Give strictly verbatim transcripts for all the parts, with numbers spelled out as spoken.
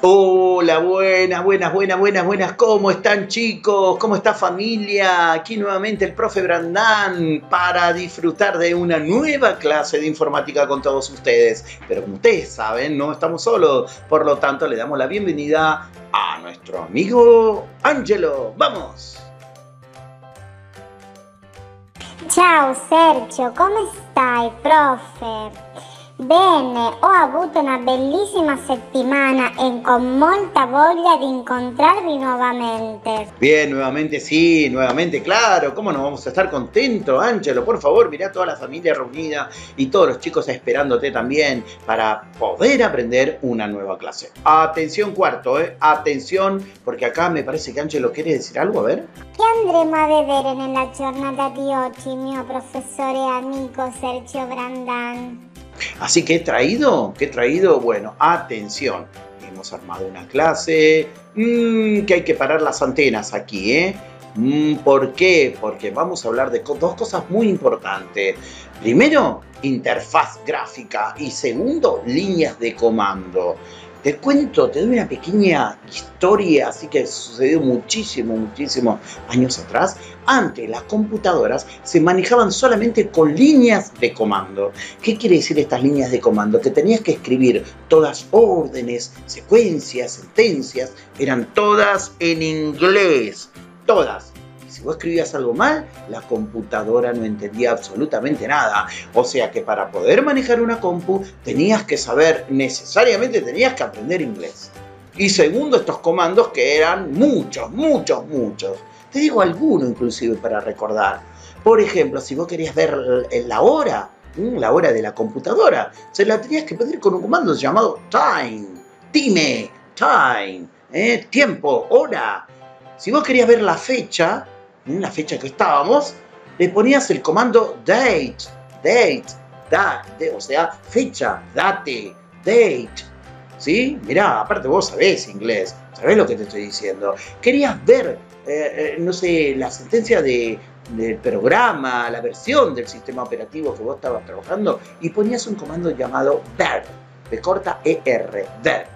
Hola, buenas, buenas, buenas, buenas, buenas. ¿Cómo están, chicos? ¿Cómo está, familia? Aquí nuevamente el profe Brandán para disfrutar de una nueva clase de informática con todos ustedes. Pero como ustedes saben, no estamos solos. Por lo tanto, le damos la bienvenida a nuestro amigo Angelo. ¡Vamos! Ciao Sergio, come stai, profe? Bene, ho avuto una bellissima settimana e con molta voglia di incontrarvi nuovamente. Bien, nuevamente sí, nuevamente claro. ¿Cómo no vamos a estar contentos, Ángelo? Por favor, mirá toda la familia reunida y todos los chicos esperándote también para poder aprender una nueva clase. Atención cuarto, eh. Atención, porque acá me parece que Ángelo quiere decir algo, a ver. Che andremo a vedere nella giornata di oggi, mio professore e amico Sergio Brandán? Así que he traído, ¿qué he traído? Bueno, atención, hemos armado una clase, mmm, que hay que parar las antenas aquí, ¿eh? Mm, ¿Por qué? Porque vamos a hablar de dos cosas muy importantes. Primero, interfaz gráfica y segundo, líneas de comando. Te cuento, te doy una pequeña historia, así que sucedió muchísimo, muchísimos años atrás. Antes las computadoras se manejaban solamente con líneas de comando. ¿Qué quiere decir estas líneas de comando? Que tenías que escribir todas órdenes, secuencias, sentencias, eran todas en inglés, todas. Si vos escribías algo mal, la computadora no entendía absolutamente nada. O sea que para poder manejar una compu, tenías que saber, necesariamente tenías que aprender inglés. Y segundo, estos comandos que eran muchos, muchos, muchos. Te digo alguno inclusive para recordar. Por ejemplo, si vos querías ver la hora, la hora de la computadora, se la tenías que pedir con un comando llamado time. Time, time, ¿eh? Tiempo, hora. Si vos querías ver la fecha, en la fecha que estábamos, le ponías el comando date, date, date, o sea, fecha, date, date, ¿sí? Mirá, aparte vos sabés inglés, sabés lo que te estoy diciendo. Querías ver, eh, eh, no sé, la sentencia de, del programa, la versión del sistema operativo que vos estabas trabajando y ponías un comando llamado ver, de corta E R, ver.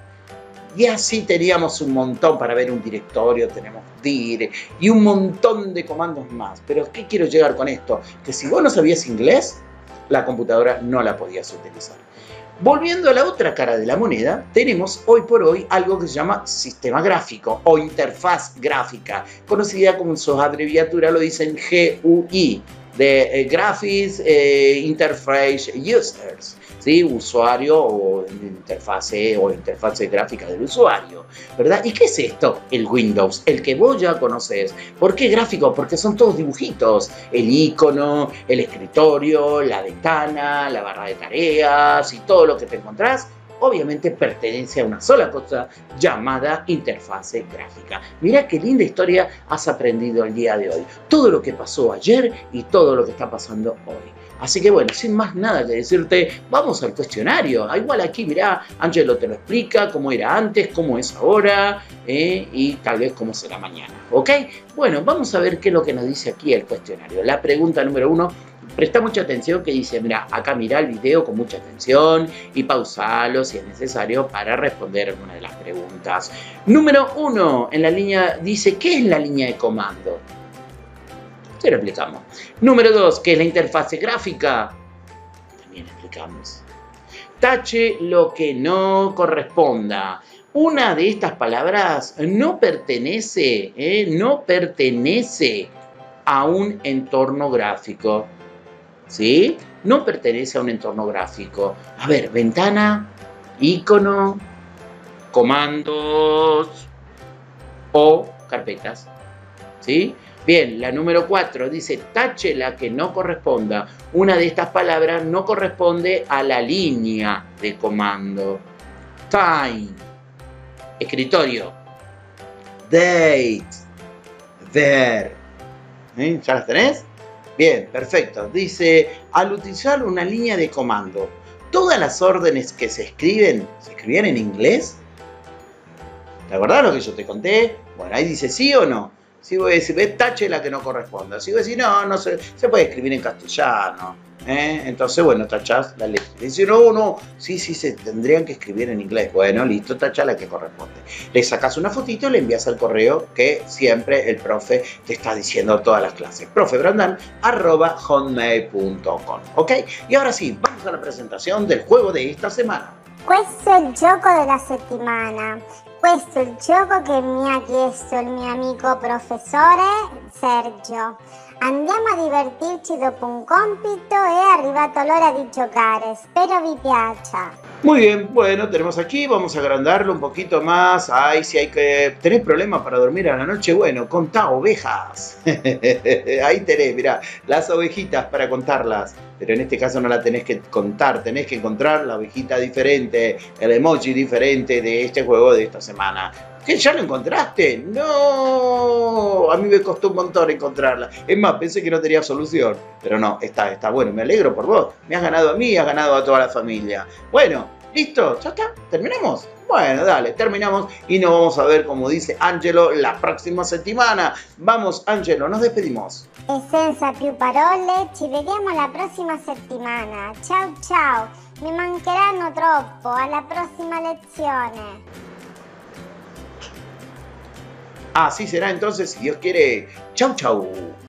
Y así teníamos un montón para ver un directorio, tenemos dir y un montón de comandos más. Pero ¿qué quiero llegar con esto? Que si vos no sabías inglés, la computadora no la podías utilizar. Volviendo a la otra cara de la moneda, tenemos hoy por hoy algo que se llama sistema gráfico o interfaz gráfica, conocida como en su abreviatura lo dicen G U I, de eh, Graphics eh, Interface Users, ¿sí? Usuario o interfase o interfase gráfica del usuario, ¿verdad? ¿Y qué es esto? El Windows, el que vos ya conoces. ¿Por qué gráfico? Porque son todos dibujitos, el icono, el escritorio, la ventana, la barra de tareas y todo lo que te encontrás. Obviamente pertenece a una sola cosa llamada interfase gráfica. Mirá qué linda historia has aprendido el día de hoy. Todo lo que pasó ayer y todo lo que está pasando hoy. Así que bueno, sin más nada que decirte, vamos al cuestionario. Igual aquí, mirá, Angelo te lo explica, cómo era antes, cómo es ahora eh, y tal vez cómo será mañana. ¿Ok? Bueno, vamos a ver qué es lo que nos dice aquí el cuestionario. La pregunta número uno. Presta mucha atención que dice, mira, acá mira el video con mucha atención y pausalo si es necesario para responder alguna de las preguntas. Número uno, en la línea dice, ¿qué es la línea de comando? Te lo explicamos. Número dos, ¿qué es la interfase gráfica? También explicamos. Tache lo que no corresponda. Una de estas palabras no pertenece, ¿eh? no pertenece a un entorno gráfico. ¿Sí? No pertenece a un entorno gráfico. A ver, ventana, icono, comandos o carpetas. ¿Sí? Bien, la número cuatro dice, tache la que no corresponda. Una de estas palabras no corresponde a la línea de comando. Time, escritorio. Date, ver. ¿Eh? ¿Ya las tenés? Bien, perfecto. Dice, al utilizar una línea de comando, ¿todas las órdenes que se escriben, se escribían en inglés? ¿Te acordás lo que yo te conté? Bueno, ahí dice sí o no. Si vos decís, tache la que no corresponda. Si vos decís, no, no se, se puede escribir en castellano. ¿eh? Entonces, bueno, tachás la letra. Dice, no, no, sí, sí, se tendrían que escribir en inglés. Bueno, listo, tachá la que corresponde. Le sacás una fotito y le envías al correo que siempre el profe te está diciendo todas las clases. profebrandan arroba hotmail punto com. ¿Ok? Y ahora sì, vamos a la presentazione del juego di esta settimana. Questo è il gioco della settimana. Questo è il gioco che mi ha chiesto il mio amico professore Sergio. Andiamo a divertirci dopo un compito, è arrivato l'ora di giocare, spero vi piaccia. Muy bien, bueno, tenemos aquí, vamos a agrandarlo un poquito más. Ay, si hay que... ¿Tenés problemas para dormir a la noche? Bueno, contá ovejas. Ahí tenés, mirá, las ovejitas para contarlas. Pero en este caso no la tenés que contar, tenés que encontrar la ovejita diferente, el emoji diferente de este juego de esta semana. ¿Qué? ¿Ya lo encontraste? ¡No! A mí me costó un montón encontrarla. Es más, pensé que no tenía solución. Pero no, está, está bueno. Me alegro por vos. Me has ganado a mí y has ganado a toda la familia. Bueno, ¿listo? ¿Ya está? ¿Terminamos? Bueno, dale, terminamos y nos vamos a ver, como dice Angelo, la próxima settimana. Vamos, Angelo, nos despedimos. E senza più parole, ci vediamo la prossima settimana. Ciao ciao, mi mancheranno troppo. Alla prossima lezione. Así será entonces, si Dios quiere. Chau, chau.